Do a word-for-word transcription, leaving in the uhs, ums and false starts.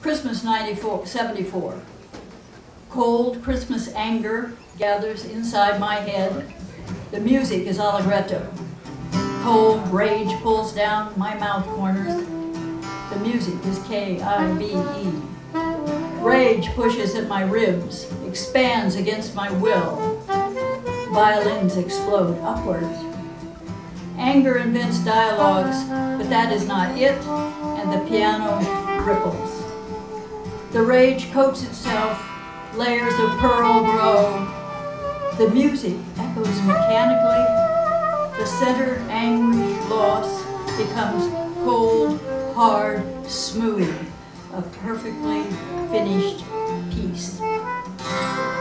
Christmas ninety-four, seventy-four. Cold Christmas anger gathers inside my head. The music is allegretto. Cold rage pulls down my mouth corners. The music is K I B E. Rage pushes at my ribs, expands against my will. Violins explode upwards. Anger invents dialogues, but that is not it, and the piano ripples. The rage coats itself, layers of pearl grow. The music echoes mechanically. The center anguish loss becomes cold, hard, smooth, a perfectly finished piece.